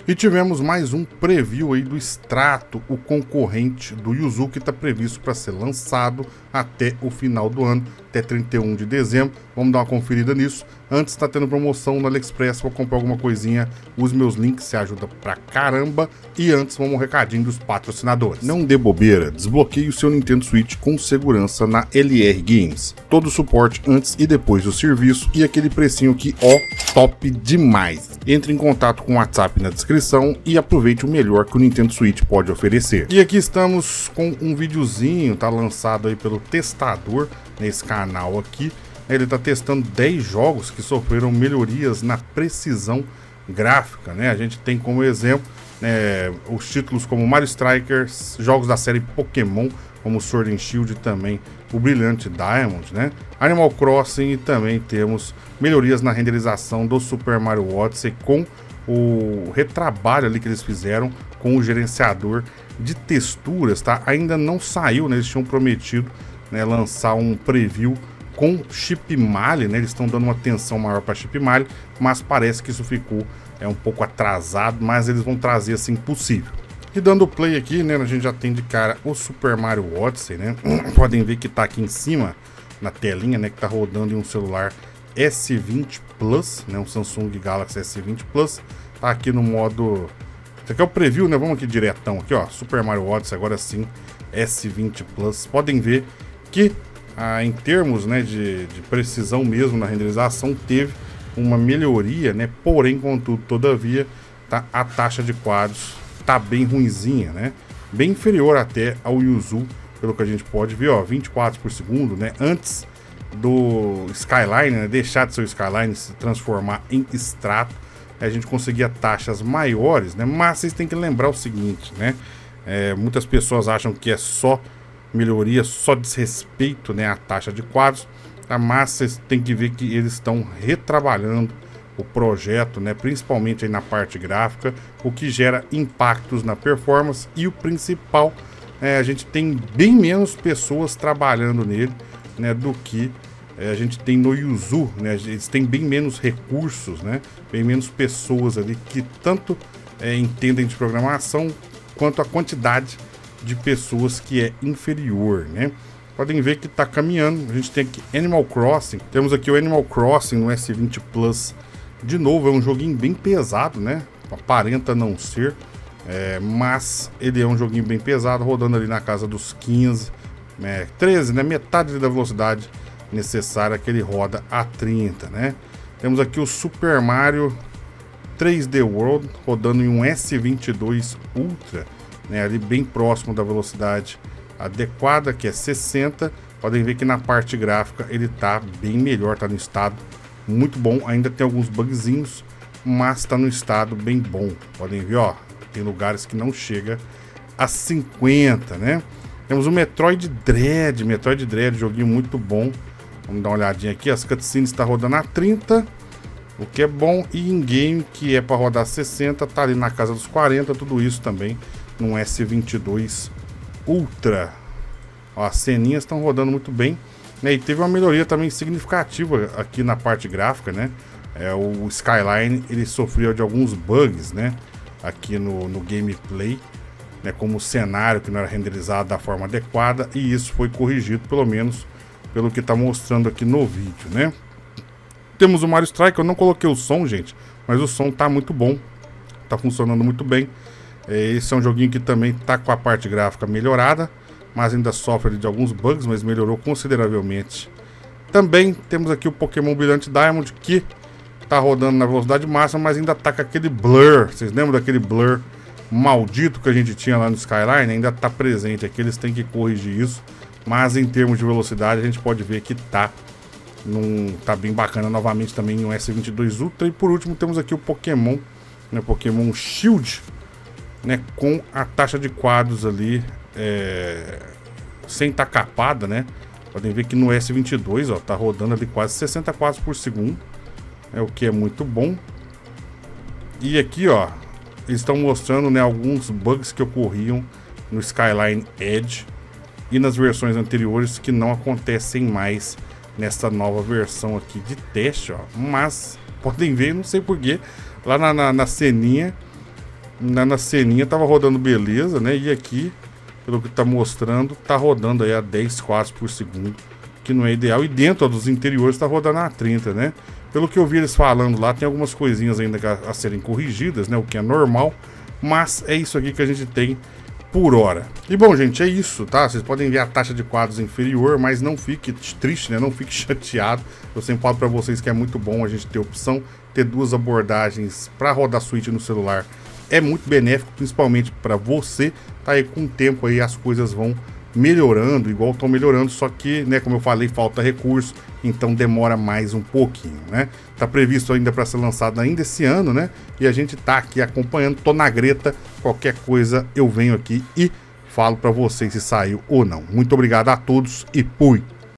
E tivemos mais um preview aí do Strato, o concorrente do Yuzu, que está previsto para ser lançado até o final do ano, até 31 de dezembro. Vamos dar uma conferida nisso. Antes está tendo promoção no AliExpress, vou comprar alguma coisinha, use meus links, se ajuda pra caramba. E antes, vamos um recadinho dos patrocinadores. Não dê bobeira, desbloqueie o seu Nintendo Switch com segurança na LR Games. Todo o suporte antes e depois do serviço e aquele precinho que, ó, top demais. Entre em contato com o WhatsApp na descrição e aproveite o melhor que o Nintendo Switch pode oferecer. E aqui estamos com um videozinho, tá lançado aí pelo testador nesse canal aqui. Ele está testando 10 jogos que sofreram melhorias na precisão gráfica, né? A gente tem como exemplo os títulos como Mario Strikers, jogos da série Pokémon, como Sword and Shield e também o Brilliant Diamond, né? Animal Crossing, e também temos melhorias na renderização do Super Mario Odyssey com o retrabalho ali que eles fizeram com o gerenciador de texturas, tá? Ainda não saiu, né? Eles tinham prometido, né, lançar um preview com chip Mali, né? Eles estão dando uma atenção maior para chip Mali, mas parece que isso ficou um pouco atrasado, mas eles vão trazer assim possível. E dando play aqui, né, a gente já tem de cara o Super Mario Odyssey, né? Podem ver que tá aqui em cima na telinha, né, que tá rodando em um celular S20 Plus, né, um Samsung Galaxy S20 Plus. Tá aqui no modo, esse aqui é o preview, né? Vamos aqui diretão aqui, ó, Super Mario Odyssey agora sim S20 Plus. Podem ver que em termos, né, de precisão mesmo na renderização, teve uma melhoria, né? Porém, contudo, todavia, a taxa de quadros tá bem ruinzinha, né? Bem inferior até ao Yuzu, pelo que a gente pode ver, ó, 24 por segundo, né? Antes do Skyline, né, deixar de ser o Skyline, se transformar em Strato, a gente conseguia taxas maiores, né? Mas vocês têm que lembrar o seguinte, né? Muitas pessoas acham que é só melhoria, só desrespeito, né, à taxa de quadros, mas vocês têm que ver que eles estão retrabalhando o projeto, né, principalmente aí na parte gráfica, o que gera impactos na performance. E o principal, a gente tem bem menos pessoas trabalhando nele, né, do que a gente tem no Yuzu, né? Eles têm bem menos recursos, né, bem menos pessoas ali que tanto entendem de programação quanto a quantidade de pessoas que é inferior, né? Podem ver que tá caminhando. A gente tem aqui Animal Crossing. Temos aqui o Animal Crossing no S20 Plus. De novo, é um joguinho bem pesado, né? Aparenta não ser, mas ele é um joguinho bem pesado, rodando ali na casa dos 15, 13, né? Metade da velocidade necessária que ele roda a 30, né? Temos aqui o Super Mario 3D World rodando em um S22 Ultra, né, ali bem próximo da velocidade adequada, que é 60. Podem ver que na parte gráfica ele tá bem melhor, tá no estado muito bom. Ainda tem alguns bugzinhos, mas tá no estado bem bom. Podem ver, ó, tem lugares que não chega a 50, né? Temos o Metroid Dread, joguinho muito bom. Vamos dar uma olhadinha aqui, as cutscenes tá rodando a 30, o que é bom, e em game, que é para rodar 60, tá ali na casa dos 40, tudo isso também num S22 Ultra. Ó, as ceninhas estão rodando muito bem, né? E teve uma melhoria também significativa aqui na parte gráfica, né? O Skyline, ele sofreu de alguns bugs, né, aqui no gameplay, né, como o cenário que não era renderizado da forma adequada, e isso foi corrigido, pelo menos pelo que está mostrando aqui no vídeo, né? Temos o Mario Strike. Eu não coloquei o som, gente, mas o som tá muito bom, tá funcionando muito bem. Esse é um joguinho que também tá com a parte gráfica melhorada, mas ainda sofre de alguns bugs, mas melhorou consideravelmente. Também temos aqui o Pokémon Brilliant Diamond, que tá rodando na velocidade máxima, mas ainda tá com aquele blur. Vocês lembram daquele blur maldito que a gente tinha lá no Skyline? Ainda tá presente aqui, eles têm que corrigir isso. Mas em termos de velocidade, a gente pode ver que tá bem bacana novamente também no S22 Ultra. E por último temos aqui o Pokémon, né, Pokémon Shield, né, com a taxa de quadros ali sem estar capada, né? Podem ver que no S22, ó, tá rodando ali quase 60 quadros por segundo, o que é muito bom. E aqui, ó, eles estão mostrando, né, alguns bugs que ocorriam no Skyline Edge e nas versões anteriores que não acontecem mais nessa nova versão aqui de teste, ó. Mas podem ver, não sei porquê, lá na ceninha Na ceninha tava rodando beleza, né? E aqui, pelo que tá mostrando, tá rodando aí a 10 quadros por segundo, que não é ideal. E dentro dos interiores tá rodando a 30, né? Pelo que eu vi eles falando lá, tem algumas coisinhas ainda a serem corrigidas, né? O que é normal, mas é isso aqui que a gente tem por hora. E bom, gente, é isso, tá? Vocês podem ver a taxa de quadros inferior, mas não fique triste, né? Não fique chateado. Eu sempre falo pra vocês que é muito bom a gente ter opção, ter duas abordagens para rodar Switch no celular. É muito benéfico, principalmente para você. Tá aí com o tempo aí as coisas vão melhorando, igual estão melhorando, só que, né, como eu falei, falta recurso, então demora mais um pouquinho, né? Tá previsto ainda para ser lançado ainda esse ano, né? E a gente tá aqui acompanhando, tô na greta, qualquer coisa eu venho aqui e falo para vocês se saiu ou não. Muito obrigado a todos e fui!